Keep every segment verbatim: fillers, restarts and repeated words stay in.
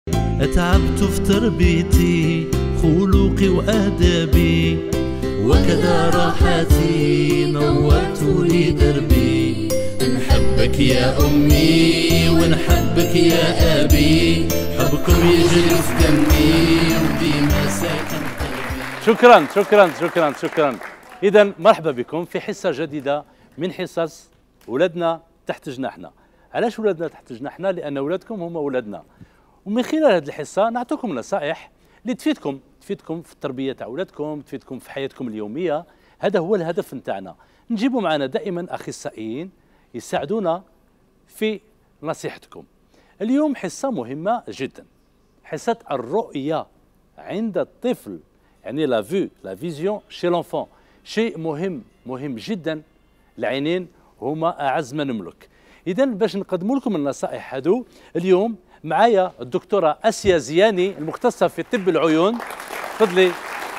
تعبت في تربيتي خلقي وآدابي وكذا راحتي نورت لي دربي. نحبك يا أمي ونحبك يا أبي، حبكم يجري في دمي وديما ساكن قلبي. شكرا شكرا شكرا شكرا. إذا مرحبا بكم في حصة جديدة من حصص ولادنا تحت جناحنا. علاش ولادنا تحت جناحنا؟ لأن ولادكم هم ولادنا، ومن خلال هذه الحصة نعطيكم نصائح اللي تفيدكم تفيدكم في التربية تاع ولادكم، تفيدكم في حياتكم اليومية. هذا هو الهدف نتاعنا، نجيبوا معنا دائما أخصائيين يساعدونا في نصيحتكم. اليوم حصة مهمة جدا، حصة الرؤية عند الطفل، يعني لا فيو لا فيزيون شي لونفون. شيء مهم مهم جدا، العينين هما أعز ما نملك. إذا باش نقدم لكم النصائح هذو اليوم معايا الدكتورة آسيا زياني المختصة في طب العيون. تفضلي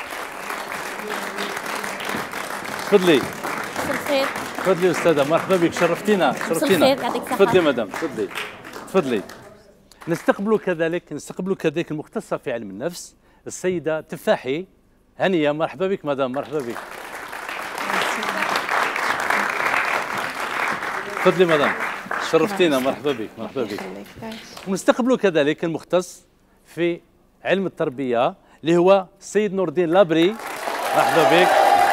تفضلي. مساء الخير. تفضلي أستاذة، مرحبا بك، شرفتينا شرفتينا. مساء الخير، يعطيك الصحة. تفضلي مدام، تفضلي تفضلي. نستقبلوا كذلك نستقبلوا كذلك المختصة في علم النفس السيدة تفاحي هنية. مرحبا بك مدام، مرحبا بك. تفضلي مدام، شرفتينا، مرحبا بك مرحبا بك. ونستقبلوا كذلك المختص في علم التربية اللي هو السيد نور الدين لابري. مرحبا بك.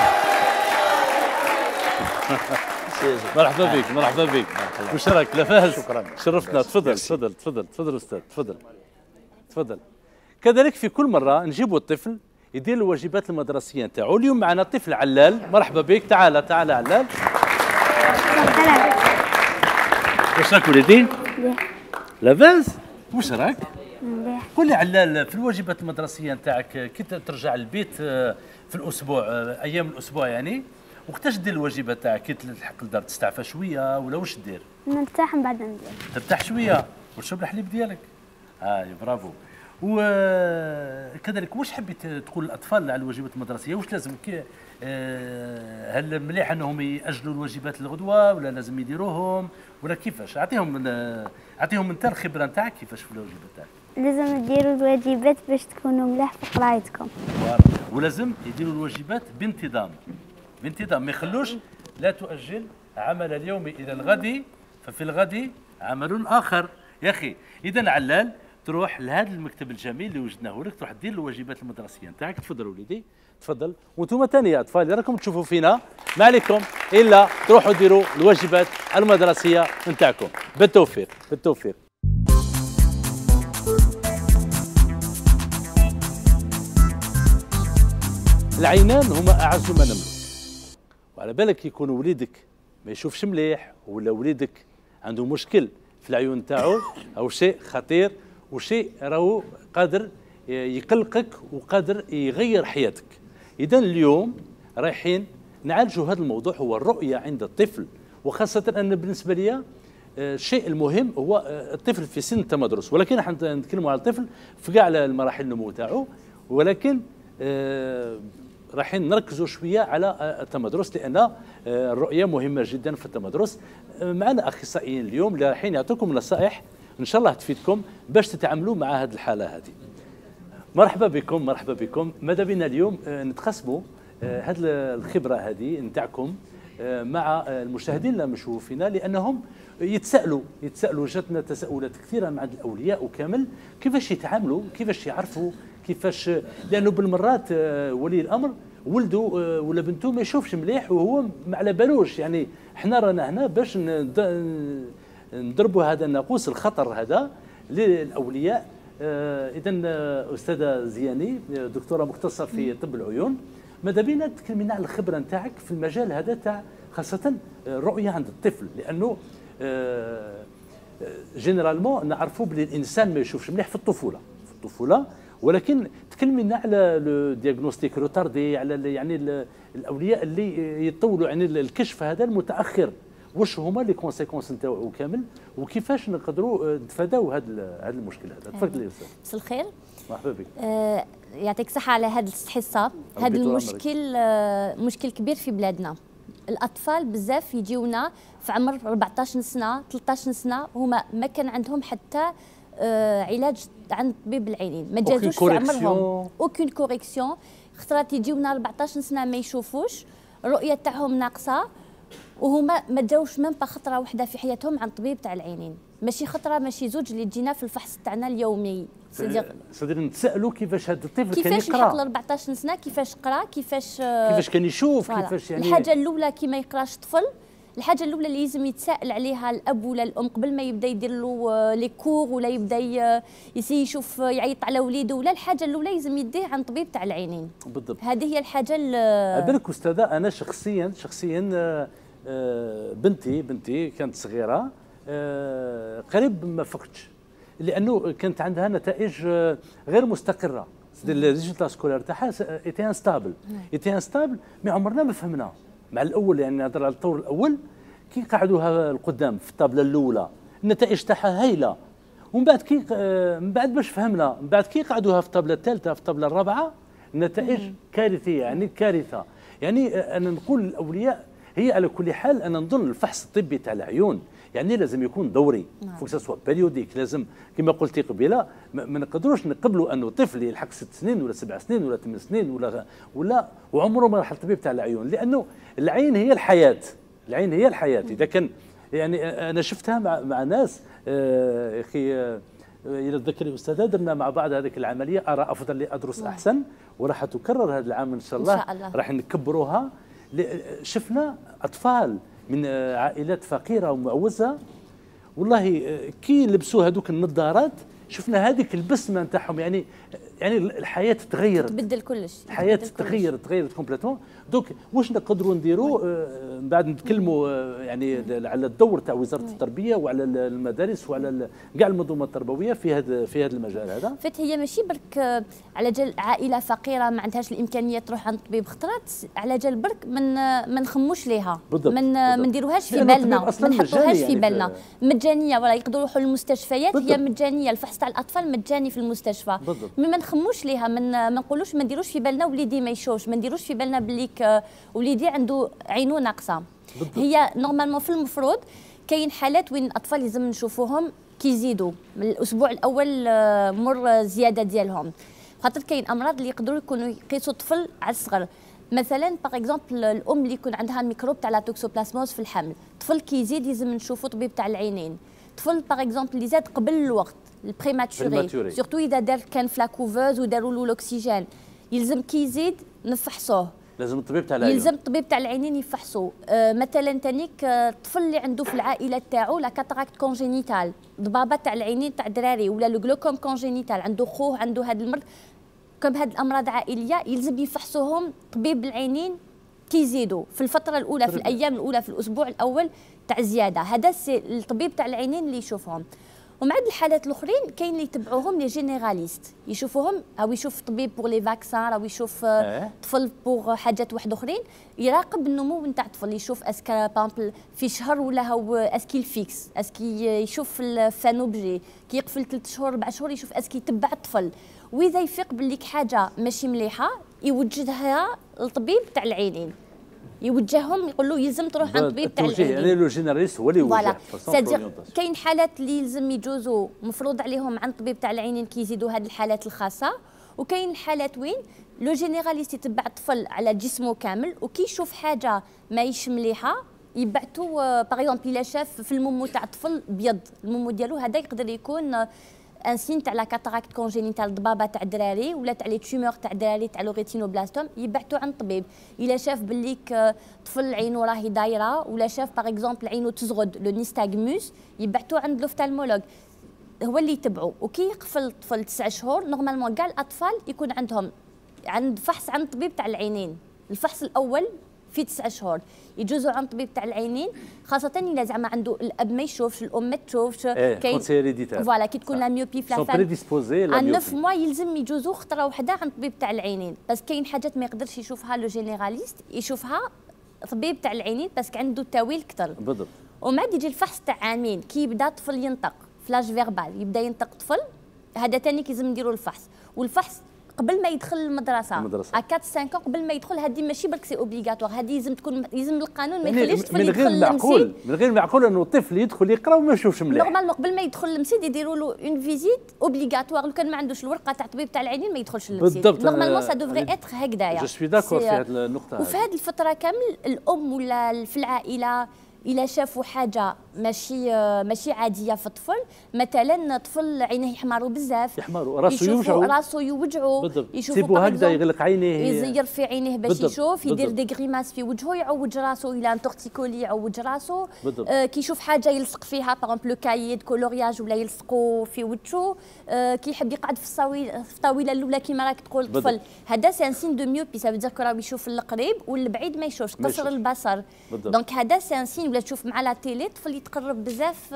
مرحبا بك مرحبا بك. وش راك لاباس؟ شكرا شرفتنا. تفضل تفضل تفضل تفضل استاذ، تفضل تفضل. كذلك في كل مرة نجيبوا الطفل يدير الواجبات المدرسية نتاعو. اليوم معنا طفل علال. مرحبا بك، تعال تعال علال. واش راك وليدي؟ مليح. لاباس؟ واش راك؟ مليح. قول لي علال، في الواجبات المدرسيه نتاعك كي ترجع للبيت في الاسبوع، ايام الاسبوع يعني، وقتاش دير الواجبات تاعك؟ كي تلحق للدار تستعفى شويه ولا واش دير؟ نرتاح من بعد ندير. ترتاح شويه وتشرب الحليب ديالك. هاي برافو. وكذلك واش حبيت تقول للاطفال على الواجبات المدرسيه؟ واش لازم كي أه هل مليح انهم ياجلوا الواجبات للغدوه ولا لازم يديروهم ولا كيفاش؟ اعطيهم اعطيهم انت الخبره نتاعك كيفاش في الواجبات تاعك. لازم تديروا الواجبات باش تكونوا ملاح في قرايتكم. ولازم يديروا الواجبات بانتظام بانتظام، ما يخلوش. لا تؤجل عمل اليوم الى الغد ففي الغد عمل اخر. يا اخي اذا علال تروح لهذا المكتب الجميل اللي وجدناه لك، تروح دير الواجبات المدرسيه نتاعك. تفضل وليدي تفضل. وانتم ثاني يا اطفال راكم تشوفوا فينا، ما عليكم الا تروحوا ديروا الواجبات المدرسيه نتاعكم. بالتوفيق بالتوفيق. العينان هما اعز ما نملك، وعلى بالك يكون وليدك ما يشوفش مليح ولا وليدك عنده مشكل في العيون نتاعو او شيء خطير وشيء راهو قادر يقلقك وقادر يغير حياتك. إذا اليوم رايحين نعالجوا هذا الموضوع، هو الرؤية عند الطفل، وخاصة أن بالنسبة لي الشيء المهم هو الطفل في سن التمدرس، ولكن راح نتكلموا على الطفل في كاع المراحل النمو تاعو، ولكن آه رايحين نركزوا شوية على التمدرس لأن الرؤية مهمة جدا في التمدرس. معنا أخصائيين اليوم اللي رايحين يعطوكم نصائح إن شاء الله تفيدكم باش تتعاملوا مع هذه الحالة هذه. مرحبا بكم مرحبا بكم. ماذا بنا اليوم نتقاسموا هذه الخبرة هذه نتاعكم مع المشاهدين اللي مشوفوا فينا، لأنهم يتسألوا يتسألوا جاتنا تساؤلات كثيرة مع الأولياء وكامل، كيفاش يتعاملوا كيفاش يعرفوا كيفاش، لأنه بالمرات ولي الأمر ولده ولا بنته ما يشوفش مليح وهو ما على بالوش. يعني احنا رانا هنا باش نضربوا هذا الناقوس الخطر هذا للأولياء. إذا أستاذة زياني دكتورة مختصة في طب العيون، ماذا بينا تكلمينا على الخبرة نتاعك في المجال هذا تاع خاصة الرؤية عند الطفل، لأنه جينيرالمون نعرفوا بلي الإنسان ما يشوفش مليح في الطفولة في الطفولة ولكن تكلمينا على لو دياغنوستيك روتاردي، على يعني الأولياء اللي يطولوا يعني الكشف هذا المتأخر، واش هما لي كونسيكونس نتاعو كامل وكيفاش نقدروا نتفاداو هذا هذا المشكل هذا. تفضلي يا استاذ. مساء الخير. مرحبا بك. آه يعطيك الصحة على هذه الحصة. هذا المشكل آه مشكل كبير في بلادنا. الأطفال بزاف يجيونا في عمر أربعطاش سنة ثلاثطاش سنة هما ما كان عندهم حتى آه علاج عند طبيب العينين، ما تجازوش في عمرهم اوكين كوريكسيون. خطرات يجيو من أربعطاش سنه ما يشوفوش، الرؤيه تاعهم ناقصه، وهما ما جاوش ميم با خطره واحده في حياتهم عند طبيب تاع العينين، ماشي خطره ماشي زوج اللي تجينا في الفحص تاعنا اليومي. سيدي نتسالوا كيفاش هذا الطفل كان يقرا، كيفاش لحق ل أربعطاش سنه، كيفاش قرا، كيفاش كيفاش كان يشوف، كيفاش يعني الحاجه الاولى كي ما يقراش طفل، الحاجه الاولى اللي لازم يتساءل عليها الاب ولا الام قبل ما يبدا يدير له لي كور ولا يبدا يسي يشوف يعيط على وليده، ولا الحاجه الاولى لازم يديه عند طبيب تاع العينين. بالضبط، هذه هي الحاجه. بالك استاذه انا شخصيا شخصيا بنتي بنتي كانت صغيره قريب ما فقتش، لانه كانت عندها نتائج غير مستقره، الريزولتا سكولار تاعها ايتي انستابل ايتي انستابل مي عمرنا ما فهمنا مع الاول، يعني نهضر على الطور الاول كي قعدوها القدام في الطابله الاولى النتائج تاعها هايله، ومن بعد كي من بعد باش فهمنا من بعد كي قعدوها في الطابله الثالثه في الطابله الرابعه النتائج كارثيه، يعني كارثه. يعني انا نقول للاولياء هي على كل حال انا نظن الفحص الطبي تاع العيون يعني لازم يكون دوري، فوق سوا بيريوديك، لازم كما قلتي قبيله ما نقدروش نقبلوا انه طفل يلحق ست سنين ولا سبع سنين ولا ثمان سنين ولا ولا وعمره ما راح الطبيب تاع العيون، لانه العين هي الحياه، العين هي الحياه. اذا كان يعني انا شفتها مع مع ناس يا اخي الى تذكري استاذه درنا مع بعض هذيك العمليه، ارى افضل لي ادرس احسن، وراح تكرر هذا العام ان شاء الله, إن شاء الله. راح نكبروها. شفنا اطفال من عائلات فقيره ومعوزه والله كي لبسوا هذوك النظارات شفنا هذيك البسمه نتاعهم، يعني يعني الحياه تغيرت، تبدل كلش، الحياه تغيرت تغيرت كومبليتوم. دونك واش نقدروا نديروا آه بعد نتكلموا آه يعني على الدور تاع وزاره التربيه وعلى المدارس وعلى كاع المنظومه التربويه في هذا في هذا المجال هذا. فات هي ماشي برك على جال عائله فقيره ما عندهاش الامكانيه تروح عند طبيب خطرات، على جال برك من ما نخموش ليها، بالضبط. من ما نديروهاش في بالنا، ما نحطوهاش في بالنا. مجانيه ولا يقدروا يروحوا للمستشفيات، بالضبط. هي مجانيه، الفحص تاع الاطفال مجاني في المستشفى، مي ما نخموش ليها، من ما نقولوش ما نديروش في بالنا وليدي ما يشوفش، ما نديروش في بالنا بلي وليدي عنده عينو ناقصه. هي نورمالمون في المفروض كاين حالات وين الاطفال لازم نشوفوهم كي يزيدوا من الاسبوع الاول مر زياده ديالهم، خاطر كاين امراض اللي يقدروا يكونوا يقيسوا الطفل على الصغر. مثلا باغ اكزومبل الام اللي يكون عندها الميكروب تاع لا توكسوبلازموز في الحمل، الطفل كي يزيد لازم نشوفوا طبيب تاع العينين. طفل باغ اكزومبل اللي زاد قبل الوقت البريماتوري سورتو اذا دار كان في لا كوفوز وداروا له الاكسجين، يلزم كي يزيد نفحصوه، لازم الطبيب تاع العيون يلزم الطبيب تاع العينين يفحصوا. آه مثلا تانيك الطفل اللي عنده في العائله تاعو لا كاتاراكت كونجينيتال، ضبابه تاع العينين تاع الدراري، ولا لو جلوكوم كونجينيتال، عنده خوه عنده هذا المرض، كم هاد الامراض عائليه يلزم يفحصوهم طبيب العينين كي يزيدوا في الفتره الاولى، في الايام الاولى، في الاسبوع الاول تاع زياده، هذا الطبيب تاع العينين اللي يشوفهم. ومع هاد الحالات الاخرين كاين اللي يتبعوهم لي جينيراليست، يشوفوهم او يشوف طبيب بور لي فاكسان او يشوف أه. طفل بور حاجات واحد اخرين، يراقب النمو نتاع الطفل، يشوف اسكا بامبل في شهر ولا هو اسكي الفيكس، اسكي يشوف الفانوبجي كي يقفل ثلاث شهور اربع شهور يشوف اسكي يتبع الطفل، واذا يفيق بالليك حاجه ماشي مليحه يوجهها للطبيب تاع العينين، يوجههم يقول له يلزم تروح عند طبيب تاع العينين. يعني لو جينيراليست هو اللي يوجه. كاين حالات اللي يلزم يجوزوا مفروض عليهم عند طبيب تاع العينين كي يزيدوا هذه الحالات الخاصه، وكاين الحالات وين لو جينيراليست يتبع الطفل على جسمه كامل، وكي يشوف حاجه ماهيش مليحه يبعثوا باغ اكزومبل الا شاف في المومو تاع الطفل بيض، المومو ديالو هذا يقدر يكون ان سين تاع لا كاتاراكت كونجينيتال، ضبابه تاع الدراري ولا تاع لي تومور تاع الدراري تاع لو ريتينوبلاستوم، يبعثوا عند الطبيب. الا شاف بالليك طفل عينو راهي دايره ولا شاف باغ اكزومبل عينو تزغد لو نيستاغموس، يبعثوا عند لوفتالمولوج هو اللي يتبعوا. وكي يقفل الطفل تسع شهور نورمالمون كاع الاطفال يكون عندهم عند فحص عند الطبيب تاع العينين، الفحص الاول في تسع شهور يجوزوا عند طبيب تاع العينين، خاصه الا زعما عنده الاب ما يشوفش الام ما تشوفش، كاين فوالا كي تكون لا ميوبي في لافان عن نوف موا يلزم يجوزوا خطره وحده عند طبيب تاع العينين، بس كاين حاجات ما يقدرش يشوفها لو جينيراليست، يشوفها طبيب تاع العينين بس عنده تاويل كثر. بالضبط. ومن بعد يجي الفحص تاع عامين كي يبدا طفل ينطق فلاش فيربال، يبدا ينطق طفل، هذا ثاني كيلزم نديروا الفحص، والفحص قبل ما يدخل المدرسه المدرسة. ا أربعة خمسة قبل ما يدخل، هذه ماشي برك سي اوبليغاتوار، هذه لازم تكون لازم القانون ما يعني يخليش الطفل من يدخل غير معقول المسجد. من غير معقول انه الطفل يدخل يقرا وما يشوفش مليح. نورمالمون قبل ما يدخل المسجد يديروا له اون فيزيت اوبليغاتوار، لو كان ما عندوش الورقه تاع الطبيب تاع العينين ما يدخلش للمسجد. بالضبط. نورمالمون سا دوفري اتر هكذايا. جو سوي داكور في هذه النقطه. وفي هذه الفتره كامل الام ولا في العائله إلا شافوا حاجة ماشي ماشي عادية في الطفل، مثلا طفل عينيه يحمروا بزاف، يحمروا راسو يوجعوا راسو يوجعوا، يشوفوا هكذا يغلق عينيه، يزير في عينيه باش بالضبط. يشوف، يدير بالضبط. دي غريماس في وجهه، يعوج راسو الى ان تورتيكولي يعوج راسو. آه كي يشوف حاجة يلصق فيها باغ لو كايد كولورياج ولا يلصقوا في وجهه، آه كي يحب يقعد في الصويله في الطاوله الاولى كيما راك تقول الطفل، هذا سي ان سين دو ميوبي، سا فو راه يشوف القريب والبعيد ما يشوفش، قصر البصر. دونك هذا سي ان سين. ولا تشوف مع لا تيلي الطفل يتقرب بزاف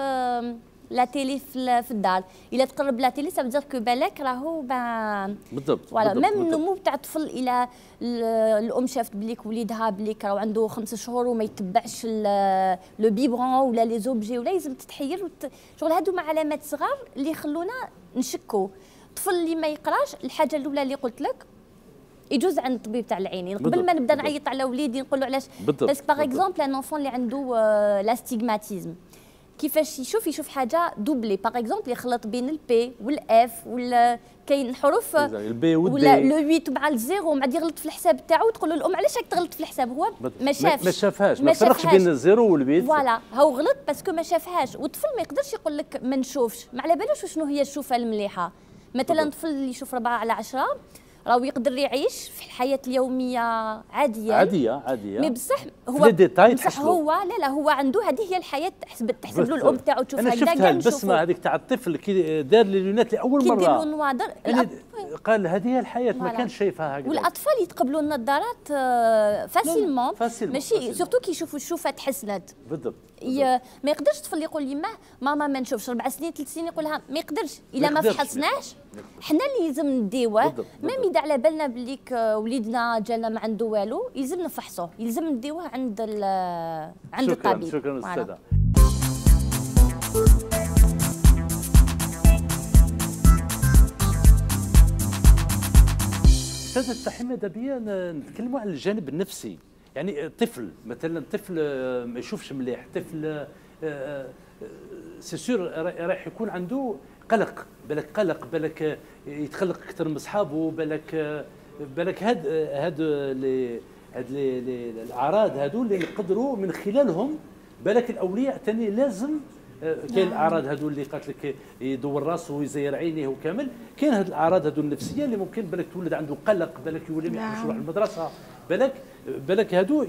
لا تيلي في الدار، الا تقرب لا تيلي سا فو كو بالك راهو بالضبط. فوالا ميم النمو تاع الطفل، الى الام شافت بليك وليدها بليك راهو عنده خمس شهور وما يتبعش لو بيبرون ولا لي زوبجي ولا لازم تتحير وت... شغل هادو مع علامات صغار اللي يخلونا نشكوا. الطفل اللي ما يقراش، الحاجه الاولى اللي قلت لك يجوز عند الطبيب تاع العينين قبل ما نبدا نعيط على وليدي نقول له علاش. باسكو باغ اكزومبل ان انفون اللي عنده لاستيغماتيزم كيفاش يشوف يشوف حاجه دوبلي، باغ اكزومبل يخلط بين البي والاف ولا كاين حروف البي ولا لو ثمانية مع الزيرو مع يغلط في الحساب تاعو، تقول له الام علاش راك تغلط في الحساب، هو ما شافش ما شافهاش ما فرقش بين الزيرو والبيت. فوالا هو غلط باسكو ما شافهاش. والطفل ما يقدرش يقول لك ما نشوفش، ما على بالوش شنو هي الشوفه المليحه. مثلا طفل اللي يشوف أربعة على عشرة راهو يقدر يعيش في الحياه اليوميه عاديه عاديه عاديه مي بصح هو بصح هو لا لا هو عنده هذه هي الحياه، تحسب تحسب له الام تاعو تشوف هكذا. انا شفتها البسمه هذيك تاع الطفل كي دار لي لونات لاول مره، كي يدير له نوادر قال هذه هي الحياه، ما كانش شايفها هكذا. والاطفال يتقبلوا النظارات فاسيلمون، ماشي سورتو كي يشوفوا الشوفه تحسنت. بالضبط. ما يقدرش الطفل يقول لي ماما ما نشوفش، اربع سنين ثلاث سنين يقولها ما يقدرش الا ما فحصناش. حنا اللي لازم نديوه، ميم اذا على بالنا بليك وليدنا جانا ما عنده والو يلزم نفحصوه، يلزم نديوه عند عند شكرا الطبيب. شكرا استاذه. استاذه تحية ماذا بيا نتكلموا على الجانب النفسي، يعني طفل مثلا طفل ما يشوفش مليح، طفل سي سور راح يكون عنده قلق، بالك قلق بالك يتخلق اكثر من صحابه، بالك بالك هاد هاد لي هاد لي الاعراض هادو اللي نقدروا من خلالهم بالك الاولياء ثاني لازم كاين الاعراض هادو اللي قالت لك يدور راسه ويزير عينيه وكامل، كاين هاد الاعراض هادو النفسيه اللي ممكن بالك تولد عنده قلق، بالك يولي ما يحبش يروح المدرسه، بالك بالك هادو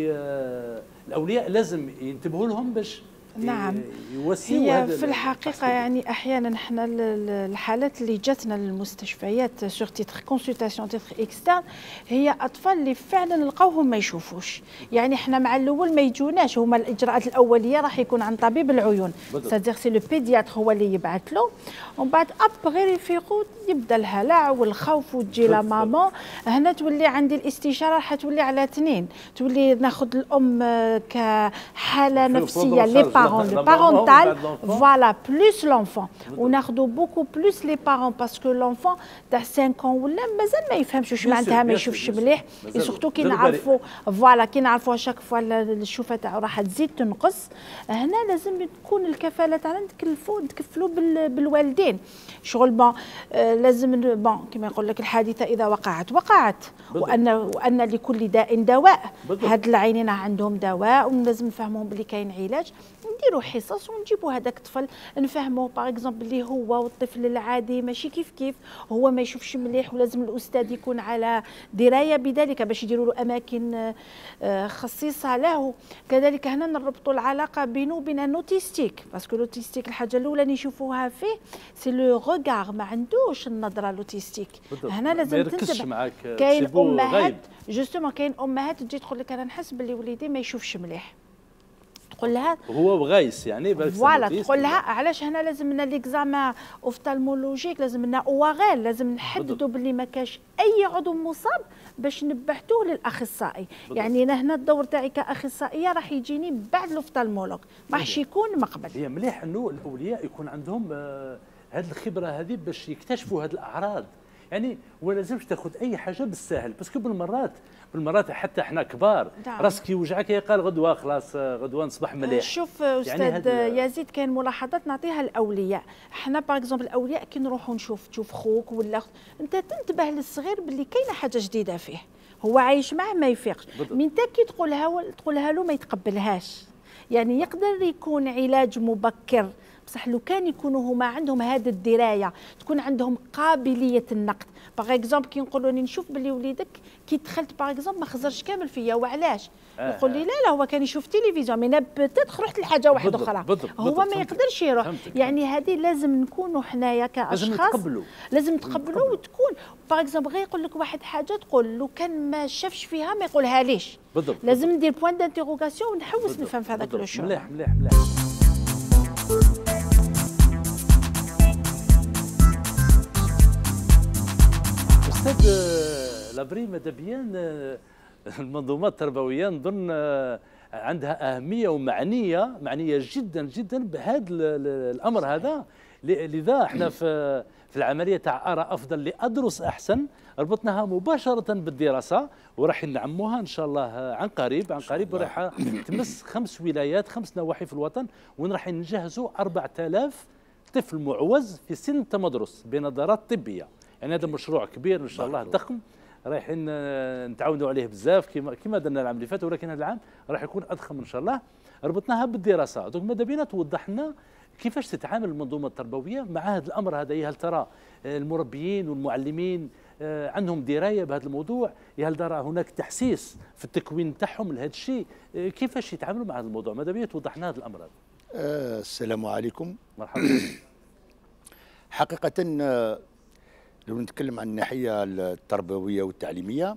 الاولياء لازم ينتبهوا لهم باش نعم. هي في الحقيقة يعني أحيانا احنا الحالات اللي جاتنا للمستشفيات سور تيتر كونسلتاسيون تيتر اكسترن هي أطفال اللي فعلا لقاوهم ما يشوفوش، يعني احنا مع الأول ما يجوناش، هما الإجراءات الأولية راح يكون عن طبيب العيون، سادير سي لو بيدياتر هو اللي يبعث له، ومن بعد أبغي يفيقوا يبدا الهلع والخوف وتجي لا ماما، هنا تولي عندي الاستشارة راح تولي على اثنين، تولي ناخذ الأم كحالة نفسية لي le parental, voilà, plus l'enfant. On a beaucoup plus les parents parce que l'enfant تاع cinq ans ولا مازال ما يفهمش واش معناتها ما يشوفش مليح، سورتو كي نعرفوا فوالا كي نعرفوا شاك فوا الشوفه تاعو راح تزيد تنقص، هنا لازم تكون الكفاله تاعنا نتكلفوا نتكفلوا بالوالدين. شغل بون لازم بون كما يقول لك الحادثه اذا وقعت وقعت، وان وان لكل داء دواء، هاد العينين عندهم دواء ولازم نفهمهم بلي كاين علاج، نديروا حصص ونجيبوا هذاك الطفل نفهموه باغ اكزومبل اللي هو والطفل العادي ماشي كيف كيف، هو ما يشوفش مليح ولازم الاستاذ يكون على درايه بذلك باش يديروا له اماكن خصيصه له. كذلك هنا نربطوا العلاقه بينه وبين النوتيستيك، باسكو لوتيستيك الحاجه الاولى اللي نشوفوها فيه سي لو ريغار، ما عندوش النظره لوتيستيك. هنا لازم تنتبه، كاين امهات جوستومون كاين امهات تجي تقول لك انا نحس باللي وليدي ما يشوفش مليح، تقول لها هو بغايس يعني فوالا تقول لها علاش هنا لازم لنا ليكزامان اوفتالمولوجيك، لازم لنا اوغيل، لازم نحددوا باللي ما كاش اي عضو مصاب باش نبحثوه للاخصائي. يعني انا هنا الدور تاعي كاخصائيه راح يجيني بعد الاوفتالمولوج، ما راحش يكون مقبل. هي مليح انه الاولياء يكون عندهم آه هذه الخبره هذه باش يكتشفوا هذه الاعراض، يعني ولا لازمش تاخذ اي حاجه بالساهل، باسكو بالمرات بالمرات حتى احنا كبار نعم. راسك يوجعك يقال غدوه خلاص غدوه نصبح مليح. شوف استاذ يعني يزيد، كاين ملاحظات نعطيها الاولياء. احنا باغ اكزومبل الاولياء كي نروحوا نشوف تشوف خوك ولا أخت، انت تنتبه للصغير باللي كاينه حاجه جديده فيه، هو عايش معه ما يفيقش، من كي تقولها تقولها له ما يتقبلهاش. يعني يقدر يكون علاج مبكر، بصح لو كان يكونوا هما عندهم هذه الدرايه، تكون عندهم قابليه النقد. باغ اكزومبل كي نقولوا لي نشوف باللي وليدك كي دخلت باغ اكزومبل ما خزرش كامل فيا، وعلاش؟ آه يقول لي لا لا هو كان يشوف تلفزيون، مي بتاتخ رحت لحاجه واحده اخرى، هو ما يقدرش يروح. فهمتك. يعني هذه لازم نكونوا حنايا كاشخاص لازم نتقبلوا لازم نتقبلوا وتكون باغ اكزومبل غير يقول لك واحد حاجه تقول لو كان ما شافش فيها ما يقولها ليش. بالضبط. لازم ندير بوان دانتيغوغاسيون ونحوس نفهم في هذاك لو شو. مليح مليح مليح. استاذ لابري ماذا بيان المنظومات التربويه نظن عندها اهميه ومعنيه معنيه جدا جدا بهذا الامر هذا، لذا احنا في في العمليه تاع ارى افضل لادرس احسن ربطناها مباشره بالدراسه، وراح نعموها ان شاء الله عن قريب عن قريب راح تمس خمس ولايات خمس نواحي في الوطن، وين راح نجهزوا أربعة آلاف طفل معوز في سن التمدرس بنظارات طبيه. يعني هذا مشروع كبير ان شاء الله ضخم، رايحين نتعاونوا عليه بزاف كما كما درنا العام اللي فات، ولكن هذا العام راح يكون اضخم ان شاء الله. ربطناها بالدراسه، دونك ماذا بينا توضح لنا كيفاش تتعامل المنظومه التربويه مع هذا الامر هذا. هل ترى المربيين والمعلمين عندهم درايه بهذا الموضوع؟ هل ترى هناك تحسيس في التكوين تاعهم لهذا الشيء؟ كيفاش يتعاملوا مع هذا الموضوع؟ ماذا بينا توضح لنا هذا الامر هذا. أه السلام عليكم. مرحبا. حقيقه لو نتكلم عن الناحيه التربويه والتعليميه،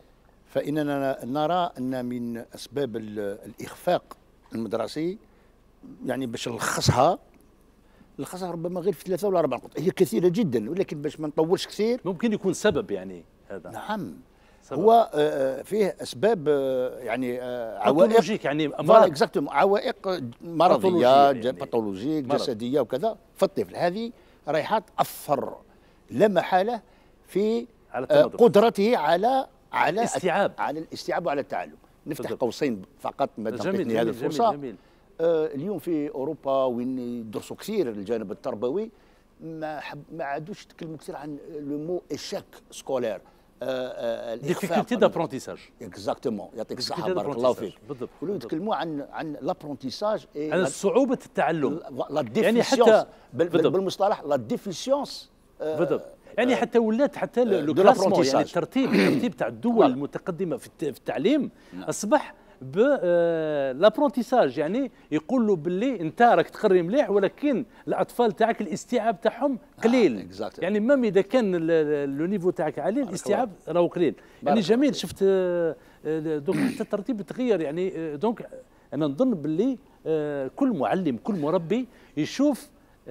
فاننا نرى ان من اسباب الاخفاق المدرسي، يعني باش نلخصها نلخصها ربما غير في ثلاثه ولا اربع نقط، هي كثيره جدا ولكن باش ما نطولش كثير. ممكن يكون سبب يعني هذا. نعم سبب. هو فيه اسباب يعني عوائق يعني امراض عوائق مرضيه باثولوجيه يعني جسديه وكذا في الطفل، هذه رايحه تاثر لا محاله في على قدرته على على الاستيعاب على الاستيعاب وعلى التعلم. نفتح بالضبط. قوسين فقط ما دام هذه الفرصه. جميل جميل. آه اليوم في اوروبا وين يدرسوا كثير الجانب التربوي، ما حب ما عادوش يتكلموا كثير عن لو مو ايشاك سكولير، ديفيكولتي دابرونتيساج. اكزاكتومون، يعطيك الصحه بارك الله فيك. ولو يتكلموا عن عن لابرونتيساج، عن صعوبه التعلم، لا يعني حتى بالمصطلح لا ديفيسيونس. بالضبط. يعني حتى ولات حتى لو كلاسمون، يعني الترتيب الترتيب تاع الدول المتقدمه في التعليم اصبح ب لابرونتيساج، يعني يقول له باللي انت راك تقري مليح ولكن الاطفال تاعك الاستيعاب تاعهم قليل. يعني مام اذا كان لو نيفو تاعك عالي الاستيعاب راهو قليل. يعني جميل. شفت دونك حتى الترتيب تغير. يعني دونك انا نظن باللي كل معلم كل مربي يشوف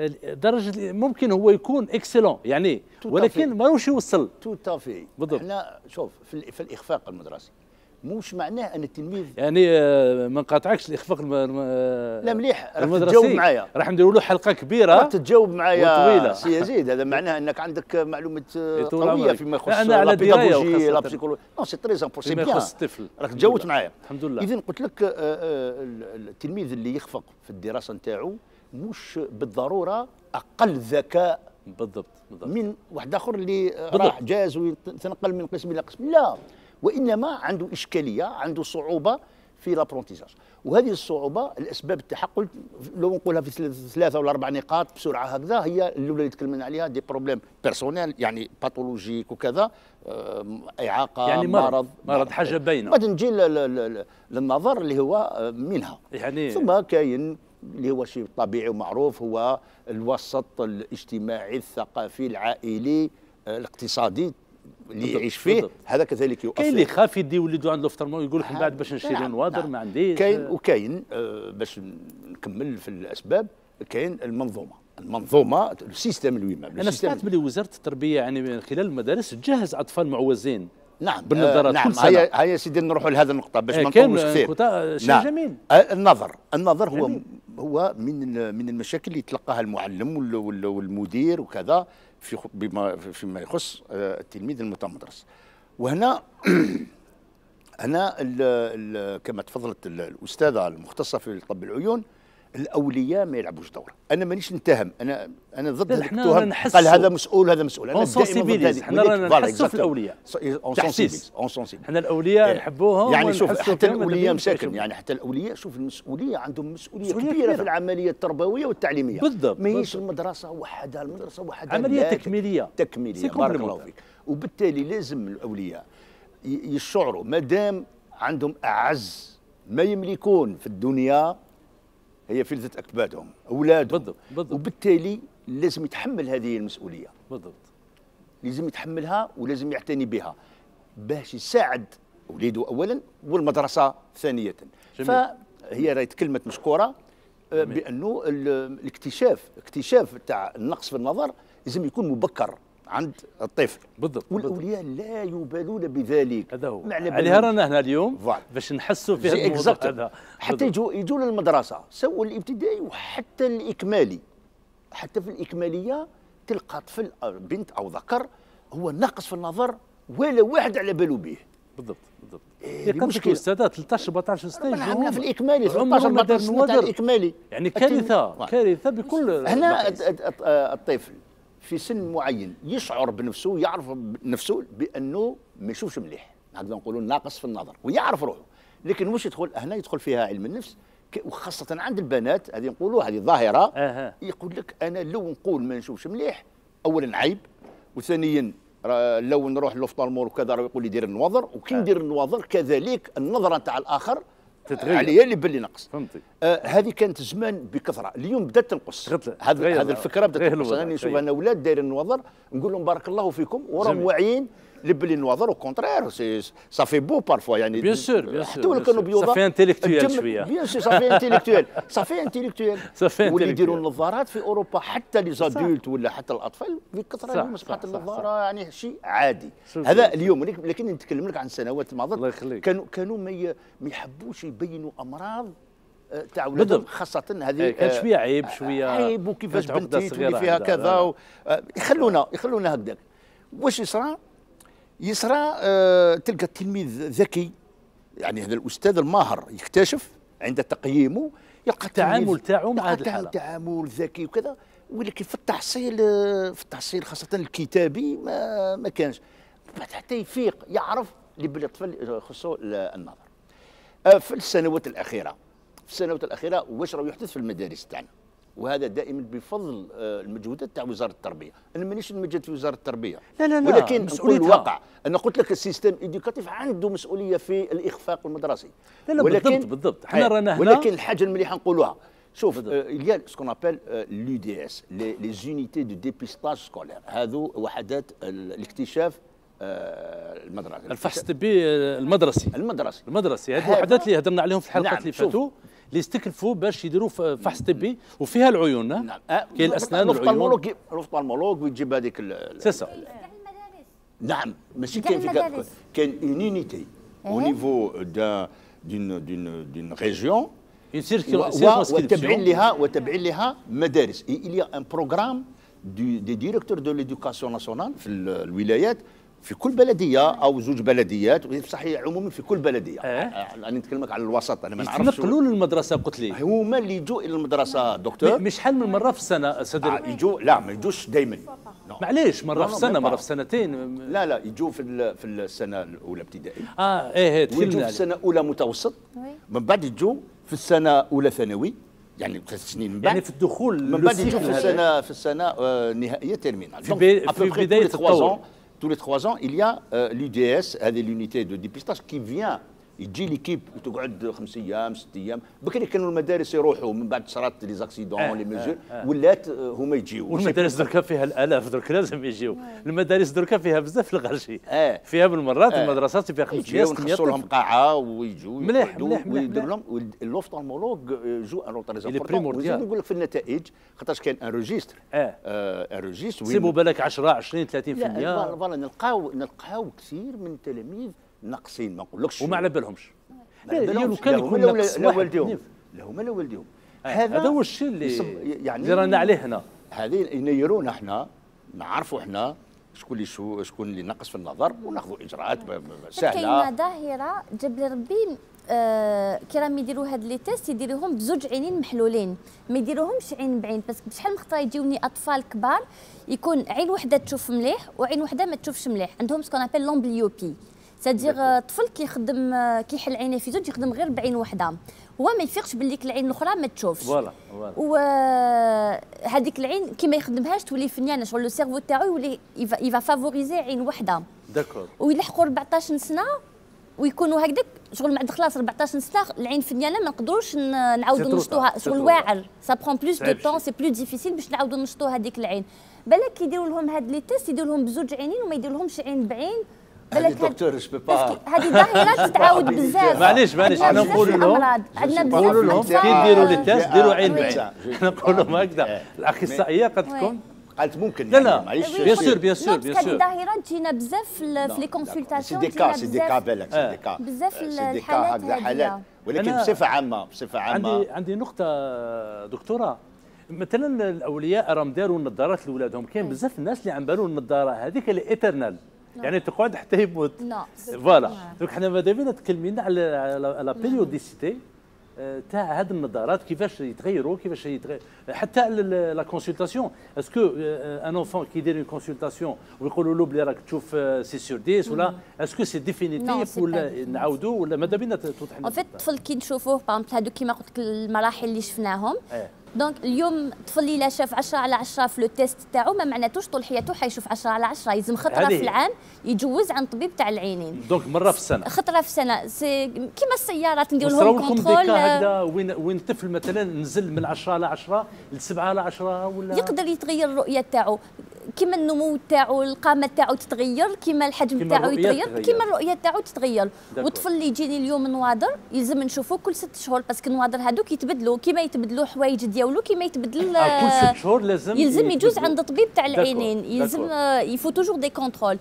درجه ممكن هو يكون اكسلون يعني، ولكن ماهوش يوصل تو تافي. بالضبط. احنا شوف في, في الاخفاق المدرسي مش معناه ان التلميذ يعني ما نقاطعكش الاخفاق الم... لا مليح راح تجاوب معايا، راح نديروا له حلقه كبيره راح تجاوب معايا سي يزيد. هذا معناه انك عندك معلومات قويه فيما يخص لا بيداغوجي لا بسيكولوجي. نو سي تري امبورطون، سي بيان راك تجاوبت معايا الحمد لله. اذا قلت لك التلميذ اللي يخفق في الدراسه نتاعو مش بالضروره اقل ذكاء بالضبط بالضبط من واحد اخر اللي راح جاز ويتنقل من قسم الى قسم، لا، وانما عنده اشكاليه، عنده صعوبه في لابرونتيزاج. وهذه الصعوبه الاسباب تاعها قلت لو نقولها في ثلاثه ولا اربع نقاط بسرعه هكذا، هي الاولى اللي تكلمنا عليها دي بروبليم بيرسونيل، يعني باثولوجيك وكذا، اعاقه يعني مرض مرض حاجه باينه. بعد نجي للنظر اللي هو منها، يعني ثم كاين اللي هو شيء طبيعي ومعروف، هو الوسط الاجتماعي الثقافي العائلي الاقتصادي اللي يعيش فيه، هذا كذلك يؤثر. كاين اللي خاف يدي وليدو عند لوفترمون يقول لك من بعد باش نشري نوادر ما عنديش. كاين وكاين آه باش نكمل في الاسباب، كاين المنظومه المنظومه السيستم الويمام. انا سمعت بلي وزاره التربيه يعني من خلال المدارس تجهز اطفال معوزين. نعم بالنظارات. آه نعم. كل سنه. هيا هيا سيدي نروحوا لهذا النقطه باش ما نطولوش كثير. شيء نعم. جميل. النظر النظر هو جميل. هو من من المشاكل اللي يتلقاها المعلم والمدير وكذا في بما فيما يخص التلميذ المتمدرس. وهنا هنا ال ال كما تفضلت الاستاذه المختصه في طب العيون، الاولياء ما يلعبوش دور. انا مانيش نتهم، انا انا ضد التهم، قال هذا مسؤول هذا مسؤول. انا دائما ضد هذه. احنا رانا نحسوا في الاولياء، تحسيس. احنا الاولياء نحبوهم، يعني شوف حتى الاولياء مساكن، يعني حتى الاولياء شوف المسؤولية عندهم مسؤولية كبيرة, كبيرة في العملية التربوية والتعليمية. بالضبط. ماهيش المدرسة وحدها، المدرسة وحدها عملية تكميلية تكميلية بارك الله فيك. وبالتالي لازم الاولياء يشعروا ما دام عندهم اعز ما يملكون في الدنيا هي فلذة أكبادهم أولادهم. بالضبط بالضبط. وبالتالي لازم يتحمل هذه المسؤولية. بالضبط. لازم يتحملها ولازم يعتني بها باش يساعد أولاده أولا والمدرسة ثانية. جميل. فهي راهي تكلمت مشكورة بأنه الاكتشاف اكتشاف تاع النقص في النظر لازم يكون مبكر عند الطفل. بالضبط. والاولياء لا يبالون بذلك. هذا هو عليها رانا هنا اليوم فعلا. باش نحسوا في هذا الموضوع هذا، حتى يجوا يجوا للمدرسه سواء الابتدائي وحتى الاكمالي. حتى في الاكماليه تلقى طفل بنت او ذكر هو ناقص في النظر ولا واحد على باله به. بالضبط بالضبط. إيه مشكلة أستاذ ثلاثطاش أربعطاش سنة احنا في الإكمالي ثلاثطاش أربعطاش سنة تاع الإكمالي يعني كارثة كارثة بكل. هنا الطفل في سن معين يشعر بنفسه، يعرف بنفسه بأنه ما يشوفش مليح، نقدر نقولوا ناقص في النظر ويعرف روحه، لكن مش يدخل هنا يدخل فيها علم النفس وخاصة عند البنات. هذه نقولوا هذه ظاهرة. أه. يقول لك أنا لو نقول ما نشوفش مليح أولا عيب، وثانيا لو نروح لوفطالمور وكذا يقول لي دير النواظر، وكي ندير أه. النواظر كذلك النظرة تاع الآخر تتغير عليا اللي باللي نقص. فهمتي. آه هذه كانت زمان بكثره، اليوم بدات تنقص. هذه هذه الفكره بدات تنقص. انا نشوف انا اولاد دايرين النواظر نقول لهم بارك الله فيكم وراهم واعيين لبلي النواظر او كونترير صافي بو بارفوا يعني بيان سور بيان سور حتى ولو كانوا بيوضا صافي انتيليكتويال شويه بيان سور صافي انتيليكتويال صافي انتيليكتويال واللي يديروا النظارات في اوروبا حتى لي زادولت ولا حتى الاطفال بكثره اليوم اصبحت النظاره يعني شيء عادي. هذا اليوم، لكن نتكلم لك عن السنوات الماضيه كانوا كانوا ما يحبوش يبينوا امراض تاع ولادهم، خاصة هذه كان شوية عيب شوية عيب وكيفاش بنتي تولي فيها كذا و... يخلونا يخلونا هكذاك. واش يصرى؟ يصرى آه تلقى التلميذ ذكي، يعني هذا الأستاذ الماهر يكتشف عند تقييمه يلقى التعامل تاعو مع هذه الحالة تعامل ذكي وكذا، ولكن في التحصيل في التحصيل خاصة الكتابي ما ما كانش. بعد حتى يفيق يعرف اللي بلي الطفل خصو النظر. آه في السنوات الأخيرة في السنوات الأخيرة واش راه يحدث في المدارس تاعنا، وهذا دائما بفضل المجهودات تاع وزارة التربية. أنا مانيش نمجد في وزارة التربية، لا لا لا ولكن نقول الواقع. أنا قلت لك السيستم إيديوكاتيف عنده مسؤولية في الإخفاق المدرسي. لا لا ولكن بالضبط بالضبط احنا رانا هنا. ولكن الحاجة المليحة نقولوها، شوف il y a ce qu'on appelle l'U D S les unités de dépistage scolaire، هذو وحدات الاكتشاف المدرسي، الفحص الطبي المدرسي المدرسي المدرسي هذه الوحدات اللي هضرنا عليهم في الحلقات اللي فاتوا اللي استكلفوا باش يديروا فحص طبي وفيها العيون. نعم كاين الاسنان والعيون. الوفطالمولوج ويجيب هذيك سي سا. نعم ماشي كاين في كاين اون يونيتي او نيفو دان دون دون دون ريجيون وتبعين لها وتبعين لها مدارس. il y a un programme des directeurs de l'éducation nationale في الولايات في كل بلديه او زوج بلديات صحيح عموما في كل بلديه. أه؟ انا نتكلمك على الوسط، انا ما نعرفش. ينقلوا للمدرسه قلت لي هما اللي يجوا الى المدرسه دكتور. مش شحال من مره في السنه صدر آه يجوا؟ لا ما يجوش دائما. معليش مره في السنه مره في سنتين. لا لا يجوا في في السنه الاولى ابتدائي. اه ايه ايه ويجوا في السنه الاولى متوسط، من بعد يجوا في السنه الاولى ثانوي يعني ثلاث سنين من بعد، يعني في الدخول من بعد يجوا في السنه في السنه النهائيه تيرمينال. في, بي في بدايه التطور. Tous les trois ans, il y a euh, l'U D S, l'unité de dépistage, qui vient يجي ليكيب تقعد خمس ايام ست ايام. بكري كانوا المدارس يروحوا من بعد صارت لي زاكسيدون لي ميزور ولات هما يجيو. والمدارس دركا فيها الالاف درك لازم يجيو. المدارس دركا فيها بزاف الغرشي. آه. فيها بالمرات آه. المدرسات فيها خمسمية ستمية طفل لهم قاعه ويجوا مليح مليح مليح لهم. اللوفطالمولوج جو ان روتر امبورطون. نقول لك في النتائج خاطرش كان ان ريجستر اه ان ريجستر سيبوا بالك عشرة عشرين ثلاثين في المية. فوالا نلقاو نلقاو كثير من التلاميذ ناقصين ما نقولكش وما على بالهمش. لا كان يكون نقص لا والديهم لا هما لا والديهم. هذا هو الشيء اللي يعني اللي رانا عليه هنا. هذه ينيرونا احنا نعرفوا احنا شكون اللي شو شكون اللي ناقص في النظر وناخذوا اجراءات سهله. كاينه ظاهره جاب لي ربي آه كي راهم يديروا هاد لي تيست يديروهم بزوج عينين محلولين، ما يديروهمش عين بعين، بس شحال من خطره يجيوني اطفال كبار يكون عين وحده تشوف مليح وعين وحده ما تشوفش مليح، عندهم سكون ابل لومبليوبي، سادير طفل كيخدم كيحل عينيه في زوج يخدم غير بعين وحده، هو ما يفيقش باللي العين الاخرى ما تشوفش. فوالا فوالا. وهذيك العين كي ما يخدمهاش تولي فنيانه، شغل لو سيرفو تاعو يولي يفا فافوريزي عين وحده. داكور. ويلحقوا أربعطاش سنه ويكونوا هكذاك شغل بعد خلاص أربعطاش سنه العين فنيانه ما نقدروش نعاودوا نشطوها، شغل واعر سا برون بلوس دو طون، سي بلو ديفيسيل باش نعاودوا نشطوا هذيك العين. بالك كيديروا لهم هاد لي تيست يديروا لهم بزوج عينين وما يديروا لهمش عين بعين. بالك دكتور جو با هذه ظاهره تتعاود بزاف. معليش معليش حنا نقولوا لهم عندنا نقولوا لهم بزاف كي يديروا لي تيست ديروا عين بعين، حنا نقول لهم هكذا. الاخصائيه قد تكون قالت ممكن لا لا معليش بيان سور بيان سور بيان سور. هذه ظاهره تجينا بزاف في لي كونسلطاسيون، سي دي كا سي دي كا بالك سي دي كا بزاف الحالات هكذا حالات، ولكن بصفه عامه بصفه عامه عندي عندي نقطه دكتوره. مثلا الاولياء راهم داروا النظارات لاولادهم، كاين بزاف الناس اللي عم بالوا النظاره هذيك اللي ايترنال يعني تقعد حتى يموت. فوالا دونك حنا ماذا بينا تكلمينا على لا بيريوديسيتي تاع هاد النظارات، كيفاش يتغيروا كيفاش يتغير حتى لا كونسلطاسيون. اسكو ان انفون كي يدير اون كونسلطاسيون ويقولوا له بلي راك تشوف سي سور عشرة ولا اسكو سي ديفينيتيف ولا نعاودوا ولا ماذا بينا توضح لنا؟ ان فيت الطفل كي نشوفوه بامبل هادو كيما قلت لك المراحل اللي شفناهم، دونك اليوم الطفل اللي لا شاف عشرة على عشرة في لو تيست تاعو ما معناتوش طول حياته حيشوف عشرة على عشرة، يلزم خطره في العام يجوز عند طبيب تاع العينين. دونك مره في السنه خطره في السنه سي كيما السيارات نديروا لهم كونترول هكذا. وين وين الطفل مثلا نزل من عشرة على عشرة ل سبعة على عشرة ولا يقدر يتغير الرؤيه تاعو، كيما النمو تاعو القامه تاعو تتغير، كيما الحجم تاعو يتغير، كيما الرؤيه تاعو تتغير. والطفل اللي يجيني اليوم نواظر يلزم نشوفوه كل ست شهور، باسكو النواظر هذوك يتبدلوا كيما يتبدلوا حوايج ديالو، كيما يتبدل كل ست شهور لازم يلزم يجوز عند طبيب تاع العينين، يلزم يفو توجور دي كونترول.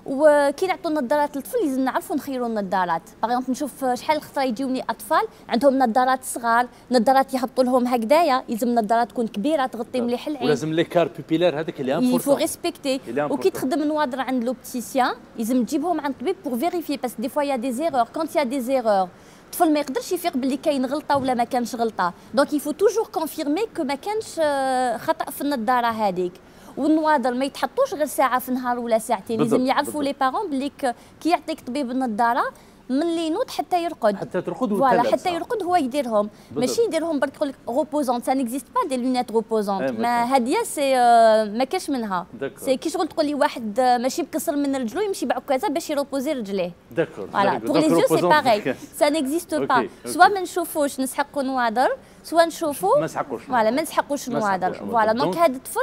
وكي نعطوا النظارات للطفل لازم نعرفوا نخيروا النظارات. باغ نشوف شحال خطره يجيوني اطفال عندهم نظارات صغار، نظارات يهبطوا لهم هكذايا، يلزم نظارات تكون كبيره تغطي مليح العين، ولازم لي كار بيبيلار هذاك اللي امبورطون يفو ريسبكتي. وكي تخدم نواظر عند لوبتيسيان يلزم تجيبهم عند طبيب بور فيريفي، بس دي فوا يا دي زيرور، كونت يا دي زيرور الطفل ما يقدرش يفيق باللي كاين غلطه ولا ما كانش غلطه، دونك يفو توجور كونفيرمي كو ما كانش خطا في النظاره هذيك. والنواظر ما يتحطوش غير ساعه في النهار ولا ساعتين، لازم يعرفوا لي بارون بلي كي يعطيك طبيب النظاره من اللي ينوض حتى يرقد حتى ترقد فوالا حتى يرقد هو يديرهم، ماشي يديرهم برك يقول لك روبوزونت، سا نيكزيست با دي لونيت روبوزونت، ما هاديه سي ما كاش منها، سي كي شغل تقول لي واحد ماشي بكسر من رجلو يمشي بعكازه باش يروبوزي رجليه. داكور فوالا بور لي زيو سي باغي، سا نيكزيست با، سوا ما نشوفوش نسحقوا نواظر، سوا نشوفوا ما نسحقوش فوالا ما نسحقوش نواظر. فوالا دونك هذا الطفل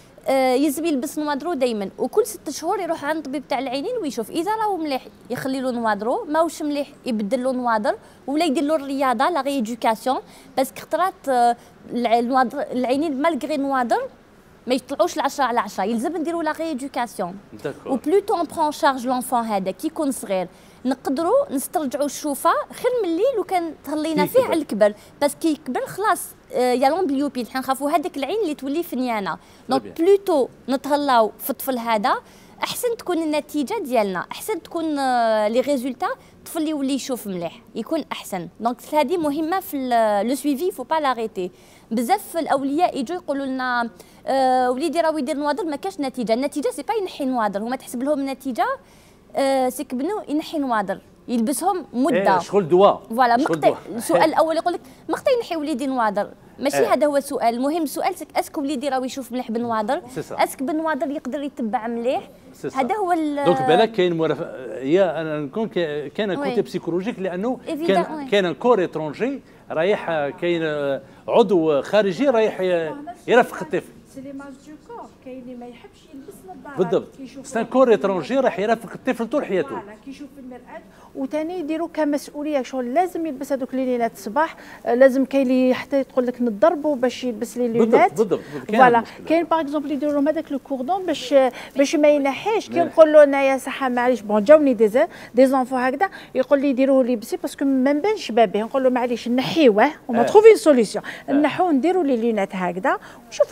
آه يلزم يلبس نواظرو دايما، وكل ست شهور يروح عند طبيب تاع العينين ويشوف اذا راهو مليح يخلي له نواظرو، ماهوش مليح يبدل له نواظر ولا يدير له الرياضه لا ريدوكاسيون، باسكو خطرات آه العينين مالغري نواظر ما يطلعوش ل عشرة على عشرة، يلزم نديروا لا ريدوكاسيون. و بلوتو اون برون شارج لونفون هذا كي يكون صغير نقدروا نسترجعوا الشوفه خير من اللي لو كان تهلينا فيه على الكبر، بس كي يكبر خلاص يا لومبليوبي حنا نخافوا هذيك العين اللي تولي فنيانه، دونك بلوتو نتهلاو في الطفل هذا احسن تكون النتيجه ديالنا، احسن تكون لي ريزولتا الطفل اللي يولي يشوف مليح يكون احسن. دونك هذه مهمه في لو سويفي، فو با لاريتي. بزاف الاولياء يجوا يقولوا لنا آه وليدي راه يدير نواظر ما كاش نتيجه، النتيجه سي با ينحي نواظر، هما تحسب لهم النتيجه آه سي كبنو ينحي نواظر يلبسهم مده إيه شغل دواء. فوالا مقطع. السؤال الاول يقول لك مقطع ينحي وليدي نواظر، ماشي إيه. هذا هو السؤال، المهم السؤال اسكو وليدي راه يشوف مليح بالنواظر، اسكو بالنواظر يقدر يتبع مليح، هذا هو. دونك بالك كاين مرافق يا انا نكون كان كوتي بسيكولوجيك، لانه كان كان كور ايترونجي رايح، كاين عضو خارجي رايح يرافق الطفل. سي ليماج دو كور، كاين اللي ما يحبش يلبس نظارات بالضبط، سي كور ايترونجي راح يرافق الطفل طول حياته، فوالا كيشوف في المرآة. وثاني يديروا كمسؤوليه شغل لازم يلبس هذوك لي لينات الصباح، لازم كاين اللي حتى تقول لك نضربوا باش يلبس لي لينات. بالضبط فوالا كاين باغ اكزومبل يديروا لهم هذاك لو كوردون باش باش ما ينحيش. كي نقول له انايا صحه معليش بون جاوني دي دي زونفون هكذا يقول لي يديروه لبسي باسكو ما نبانش بابيه، نقول له معليش نحيوه وما تروفي سوليسيون، نحوه نديروا لي لينات هكذا وشوفوا لي لينات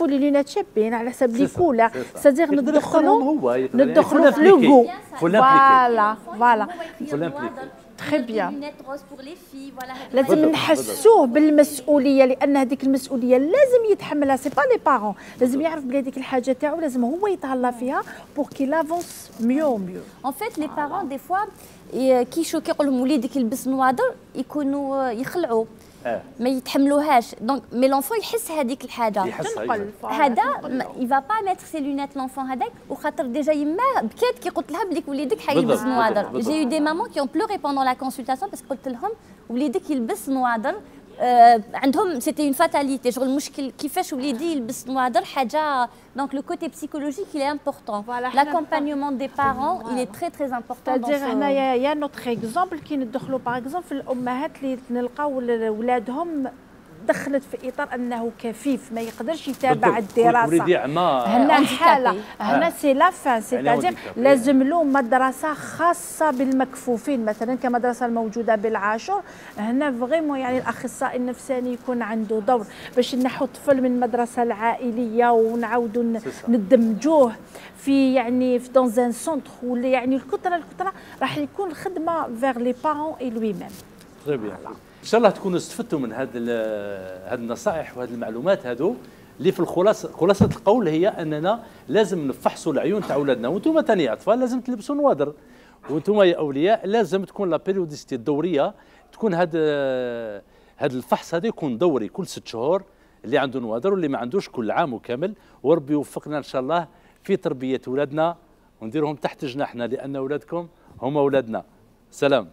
متشابهين على حسب لي كولور سادير ندخلوا هو ندخلوا في لو غو فوالا فوالا فوالا تري بيان لازم نحسوه بالمسؤوليه لان هذيك المسؤوليه لازم يتحملها سي با لي بارون لازم يعرف بلي هذيك الحاجه تاعو لازم هو يتهلا فيها بور كي لافونس ميو ميو ان فيت لي بارون دي فوا كي يشوف كيقول لهم وليدك يلبس نوادر يكونوا يخلعوا آه. ما يتحملوهاش دونك مي لونفون يحس هذيك الحاجه هذا il va pas mettre ses lunettes l'enfant هذاك وخاطر ديجا يما بكات كي قلت لها بليك وليدك حيلبس نوادر جي يو دي مامون كي اون بلوري بوندون لا كونسلطاسيون باسكو قلت لهم وليدك يلبس نوادر آه عندهم سيتي اون فاتاليتي شغل المشكل كيفاش وليدي يلبس نوادر حاجه دونك لو كوتي بسيكولوجيك il est important l'accompagnement des parents il est très très important c'est-à-dire هنايا يا نوتر اكزومبل كي ندخلوا باغ اكزومبل في الامهات اللي نلقاو ولادهم دخلت في اطار انه كفيف ما يقدرش يتابع الدراسه هنا حاله هنا سي لا فان سيتادير لازم له مدرسه خاصه بالمكفوفين مثلا كمدرسه الموجوده بالعاشور هنا فريمون يعني الاخصائي النفساني يكون عنده دور باش نحو الطفل من المدرسه العائليه ونعاودوا ندمجوه في يعني في دون ان سونتر ولا يعني الكثره الكثره راح يكون الخدمه فيغ لي بارون اي لوي ميم تري بيان ان شاء الله تكونوا استفدتوا من هذه هذه النصائح وهذه المعلومات هذو اللي في الخلاصه خلاصه القول هي اننا لازم نفحصوا العيون تاع اولادنا وانتم ثاني اطفال لازم تلبسوا نوادر وانتم يا اولياء لازم تكون لا بيريوديستي الدوريه تكون هذا هذا الفحص هذا يكون دوري كل ست شهور اللي عنده نوادر واللي ما عندوش كل عام وكامل وربي يوفقنا ان شاء الله في تربيه اولادنا ونديرهم تحت جناحنا لان اولادكم هم اولادنا. سلام.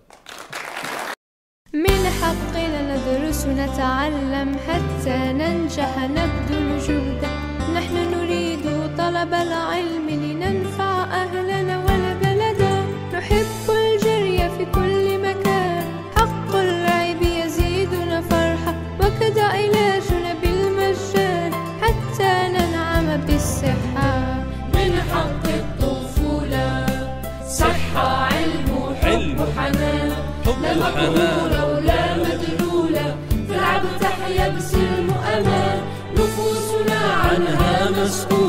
من حقنا ندرس ونتعلم حتى ننجح نبذل جهدا نحن نريد طلب العلم لننفع أهلنا ولبلدا نحب الجري في كل مكان حق اللعب يزيدنا فرحة وكذا علاجنا بالمجان حتى ننعم بالصحة من حق الطفولة صحة علم وحب وحنان لا مقهورة ولا مدلولة تلعب تحيا بسلم وأمان نفوسنا عنها مسؤولة